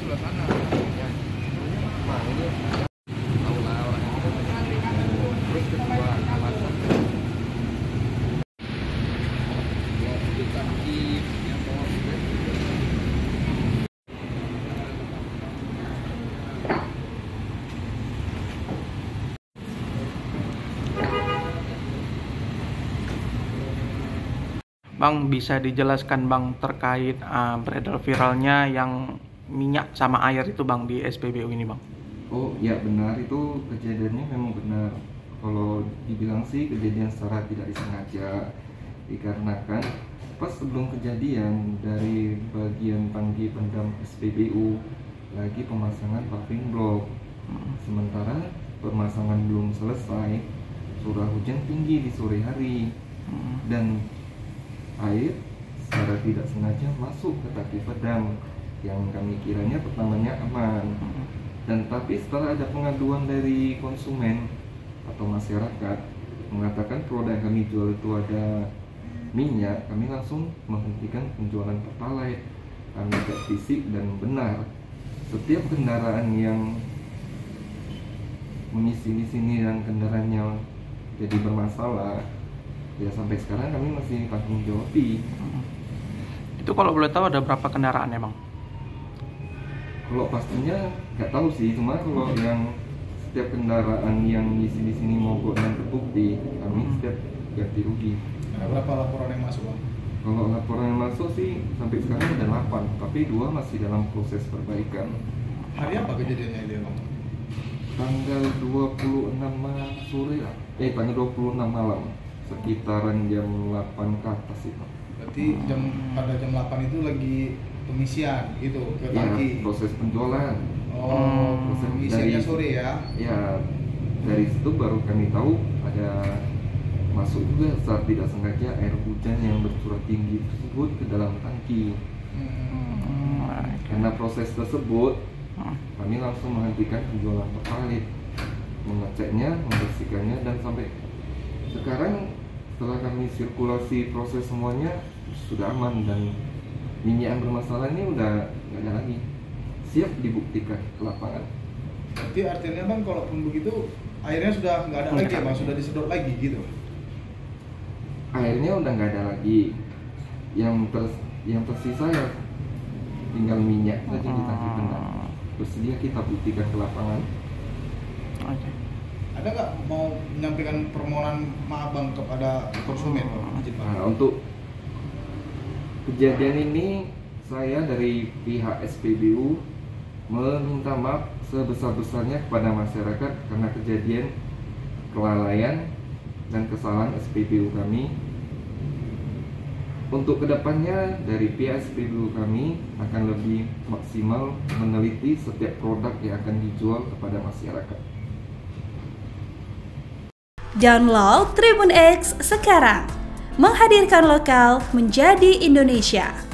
sebelah sana. Ya. Nah, ini tahu lah orang itu. Terus kedua alasan ya kita yang bawa Bang, bisa dijelaskan Bang terkait beredar viralnya yang minyak sama air itu Bang di SPBU ini Bang? Oh ya benar, itu kejadiannya memang benar. Kalau dibilang sih kejadian secara tidak disengaja, dikarenakan pas sebelum kejadian dari bagian tangki pendam SPBU lagi pemasangan paving block. Sementara pemasangan belum selesai, curah hujan tinggi di sore hari dan air secara tidak sengaja masuk ke tangki pendam yang kami kiranya pertamanya aman. Dan tapi setelah ada pengaduan dari konsumen atau masyarakat mengatakan produk yang kami jual itu ada minyak, kami langsung menghentikan penjualan Pertalite karena cek fisik dan benar setiap kendaraan yang mengisi di sini dan kendaraannya jadi bermasalah, ya sampai sekarang kami masih tanggung jawabi. Itu kalau boleh tahu ada berapa kendaraan ya Bang? Kalau pastinya nggak tahu sih, cuma kalau yang setiap kendaraan yang ngisi di sini mogok dan terbukti, kami setiap ganti rugi. Ada berapa laporan yang masuk Bang? Kalau laporan yang masuk sih sampai sekarang ada 8, tapi 2 masih dalam proses perbaikan. Hari apa kejadiannya itu Bang? Tanggal 26 sore, tanggal 26 malam, sekitaran jam 8 ke atas itu. Berarti pada jam 8 itu lagi pengisian gitu ke Ya, tangki. proses penjualan. Proses pengisiannya sore ya. Ya, dari situ baru kami tahu ada masuk juga saat tidak sengaja air hujan yang bercurah tinggi tersebut ke dalam tangki. Karena proses tersebut, kami langsung menghentikan penjualan Pertalite, mengeceknya, membersihkannya, dan sampai sekarang setelah kami sirkulasi proses semuanya sudah aman dan minyak yang bermasalah ini udah nggak ada lagi, siap dibuktikan ke lapangan. Berarti artinya Bang, kalaupun begitu airnya sudah nggak ada lagi ya Bang, sudah disedot lagi gitu? Airnya udah nggak ada lagi, yang tersisa ya tinggal minyak saja di tangki pendam. Bersedia kita buktikan ke lapangan. Oke. Ada nggak mau menyampaikan permohonan maaf Bang kepada konsumen Bang? Nah, untuk kejadian ini saya dari pihak SPBU meminta maaf sebesar-besarnya kepada masyarakat karena kejadian kelalaian dan kesalahan SPBU kami. Untuk kedepannya dari pihak SPBU kami akan lebih maksimal meneliti setiap produk yang akan dijual kepada masyarakat. Download Tribun X sekarang, menghadirkan lokal menjadi Indonesia.